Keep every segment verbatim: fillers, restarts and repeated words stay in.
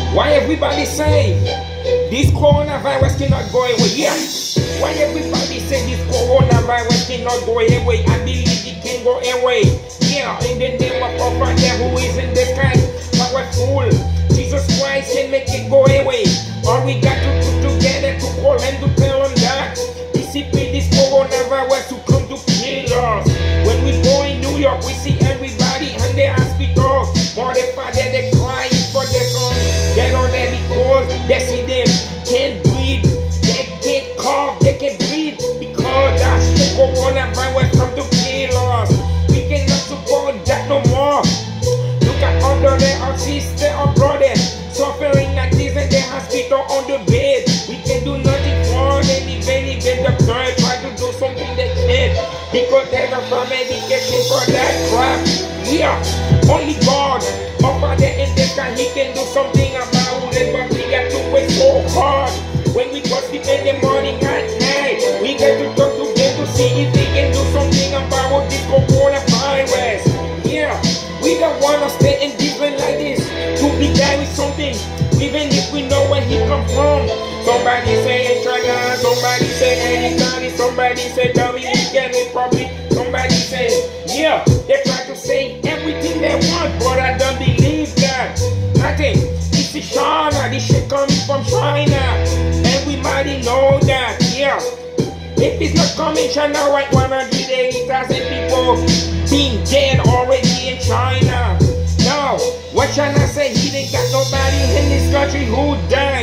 Why everybody say this coronavirus cannot go away? Yeah. Why everybody say this coronavirus cannot go away? I believe it can go away. Yeah, in the name of our Father who is in the sky, powerful Jesus Christ can make it go away. All we got to do together to call and to tell them that dissipate this coronavirus to come to kill us. When we go in New York, we see everybody in the hospital. For the father, they crying for their son. They don't let it go. They see them can't breathe. They can't cough. They can't breathe because that's the coronavirus come to kill us. We cannot support that no more. Look at all the our sister or brother suffering like this in the hospital on the bed. We can do nothing for them. Even if the doctor try to do something they can't because there's no medication for that crap. Yeah, only God, our Father in the sky, He can do something about it. But we got to wait so hard. When we go sleep in the morning at night, we got to talk to them to see if they can do something about this coronavirus. Yeah, we don't want to stay indifferent like this. To be there with something, even if we know where he come from. Somebody say in China, somebody say in Italy, somebody say Dominican Republic, somebody say, yeah, they try to say everything they want, but I don't believe that. I think this is China, this shit coming from China. Everybody know that, yeah. If it's not coming China, right, one hundred eighty thousand people being dead already in China. No, what China say, he didn't got nobody in this country who died.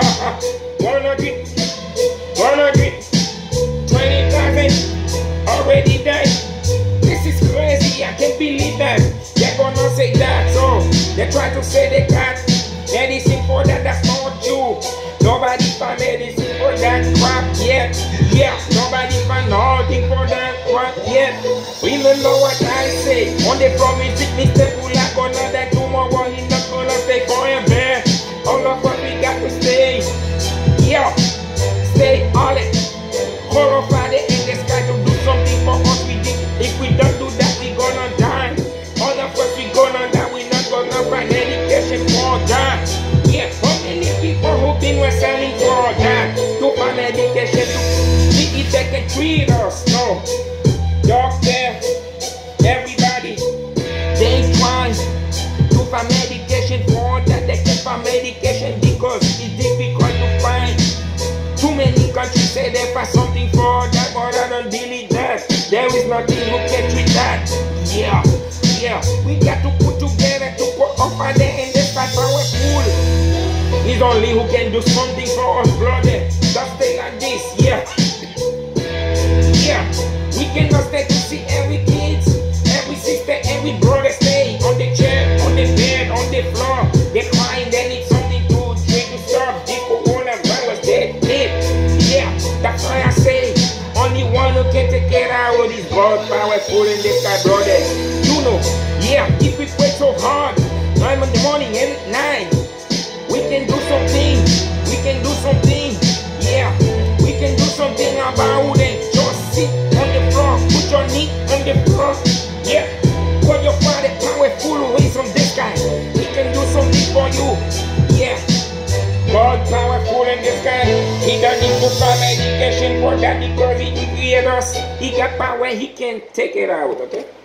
one hundred, one hundred twenty thousand already died. This is crazy, I can't believe that. They're gonna say that, so they try to say they got medicine for that, that's not true. Nobody found medicine for that crap yet. Yeah, nobody found nothing for that crap yet. Remember what I say, on the promise, Mister Pula gonna die tomorrow, he's not gonna stay forever. All of us, we got to stay. Yeah, stay on it. Call our Father in the sky to do something for us. We did. If we don't do that, we gonna die. All of us, we gonna die. We not gonna find medication for that. Yeah, how many people who been wrestling for that? To find medication to see if they can treat us. No, doctor, everybody, they try to find medication for that. They can't find medication because it's difficult to find. Too many countries say they find something for that, but I don't believe that. There is nothing who can treat that. Yeah, yeah, we got to put together to put our Father in the sky powerful. He's only who can do something for us, brother. Just stay like this, yeah. Yeah, we cannot stay to see every kid, every sister, every brother stay on the chair, on the bed, on the floor. They're crying, they need something to drink to stop this coronavirus. They need, yeah, that's why I say, only one who can take it out is God, powerful in the sky, brother. You know, yeah, if we pray so hard, nine in the morning and nine, we can do something, we can do something, yeah, we can do something about it. Just sit on the floor, put your knee on the floor, yeah, call your Father powerful away from the sky, he can do something for you, yeah, God powerful in the sky, he don't need to find medication for that because he created us, he got power, he can take it out, okay?